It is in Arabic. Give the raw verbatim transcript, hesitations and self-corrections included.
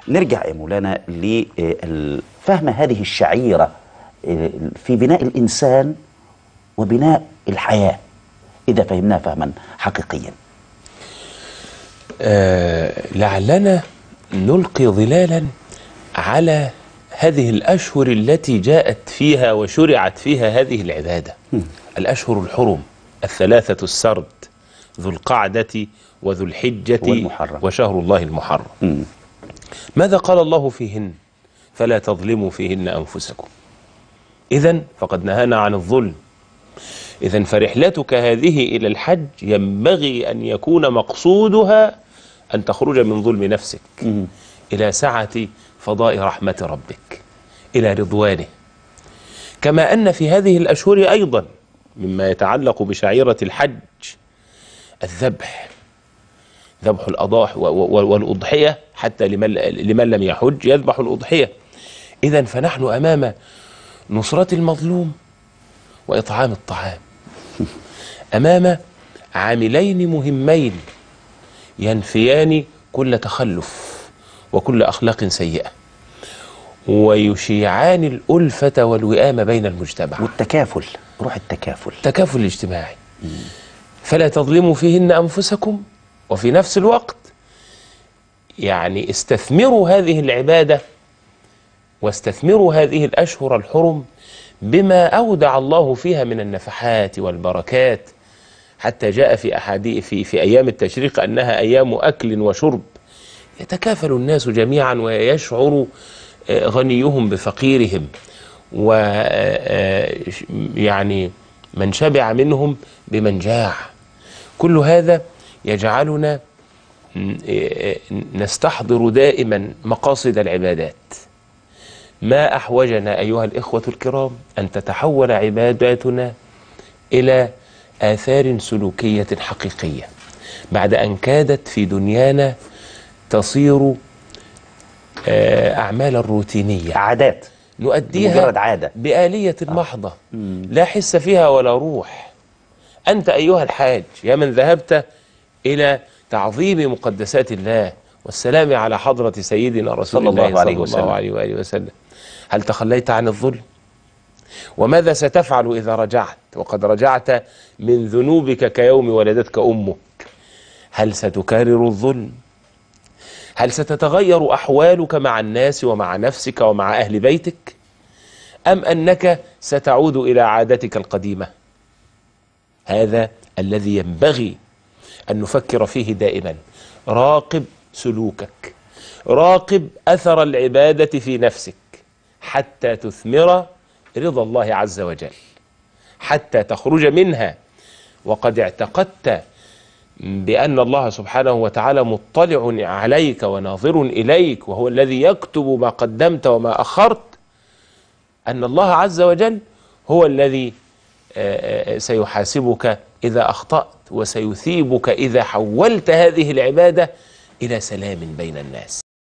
نرجع يا مولانا لفهم هذه الشعيرة في بناء الإنسان وبناء الحياة إذا فهمناها فهما حقيقيا. آه لعلنا نلقي ظلالا على هذه الأشهر التي جاءت فيها وشرعت فيها هذه العبادة. م. الأشهر الحرم الثلاثة السرد، ذو القعدة وذو الحجة والمحرم وشهر الله المحرم. م. ماذا قال الله فيهن؟ فلا تظلموا فيهن أنفسكم. إذن فقد نهانا عن الظلم. إذن فرحلتك هذه إلى الحج ينبغي أن يكون مقصودها أن تخرج من ظلم نفسك م. إلى سعة فضاء رحمة ربك، إلى رضوانه. كما أن في هذه الأشهر أيضا مما يتعلق بشعيرة الحج الذبح، ذبح الأضاحي والأضحية، حتى لمن, لمن لم يحج يذبح الأضحية. إذن فنحن أمام نصرة المظلوم وإطعام الطعام، أمام عاملين مهمين ينفيان كل تخلف وكل أخلاق سيئة، ويشيعان الألفة والوئام بين المجتمع والتكافل، روح التكافل، التكافل الاجتماعي. م. فلا تظلموا فيهن أنفسكم، وفي نفس الوقت يعني استثمروا هذه العبادة واستثمروا هذه الأشهر الحرم بما أودع الله فيها من النفحات والبركات، حتى جاء في أحاديث في, في أيام التشريق أنها أيام أكل وشرب، يتكافل الناس جميعا ويشعر غنيهم بفقيرهم، ويعني من شبع منهم بمن جاع. كل هذا يجعلنا نستحضر دائما مقاصد العبادات. ما أحوجنا أيها الإخوة الكرام أن تتحول عباداتنا إلى آثار سلوكية حقيقية، بعد أن كادت في دنيانا تصير أعمالا روتينية، عادات نؤديها مجرد عادة بآلية محضة لا حس فيها ولا روح. أنت أيها الحاج يا من ذهبت إلى تعظيم مقدسات الله والسلام على حضرة سيدنا رسول الله صلى الله عليه وآله وسلم، هل تخليت عن الظلم؟ وماذا ستفعل إذا رجعت وقد رجعت من ذنوبك كيوم ولدتك أمك؟ هل ستكرر الظلم؟ هل ستتغير أحوالك مع الناس ومع نفسك ومع أهل بيتك؟ أم أنك ستعود إلى عادتك القديمة؟ هذا الذي ينبغي أن نفكر فيه دائما. راقب سلوكك، راقب أثر العبادة في نفسك حتى تثمر رضا الله عز وجل، حتى تخرج منها وقد اعتقدت بأن الله سبحانه وتعالى مطلع عليك وناظر إليك، وهو الذي يكتب ما قدمت وما أخرت، أن الله عز وجل هو الذي سيحاسبك إذا أخطأت وسيثيبك إذا حولت هذه العبادة إلى سلام بين الناس.